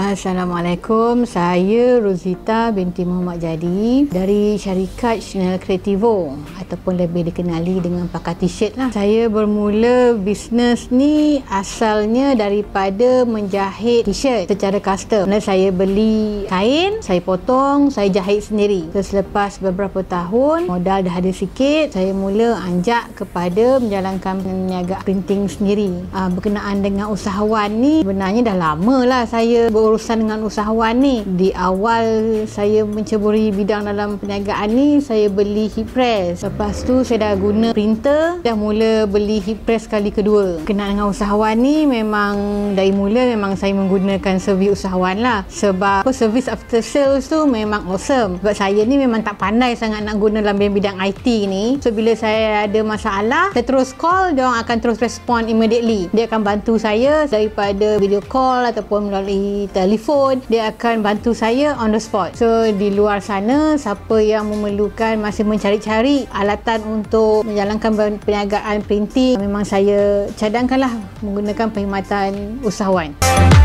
Assalamualaikum, saya Rozita binti Muhammad Jadi dari syarikat Chanel Creativo ataupun lebih dikenali dengan Pakar T-shirt lah. Saya bermula bisnes ni asalnya daripada menjahit T-shirt secara custom. Saya beli kain, saya potong, saya jahit sendiri. Selepas beberapa tahun, modal dah ada sikit, saya mula anjak kepada menjalankan perniagaan printing sendiri. Berkenaan dengan usahawan ni, sebenarnya dah lama lah saya berurusan dengan usahawan ni. Di awal saya menceburi bidang dalam perniagaan ni, saya beli heat press. Lepas tu saya dah guna printer, dah mula beli heat press kali kedua. Berkenaan dengan usahawan ni, memang dari mula memang saya menggunakan servis usahawan lah. Sebab servis after sales tu memang awesome. Sebab saya ni memang tak pandai sangat nak guna dalam bidang IT ni. So bila saya ada masalah, saya terus call, dia orang akan terus respond immediately. Dia akan bantu saya daripada video call ataupun melalui telefon. Dia akan bantu saya on the spot. So di luar sana, siapa yang memerlukan masih mencari-cari alatan untuk menjalankan perniagaan printing, memang saya cadangkanlah menggunakan perkhidmatan usahawan.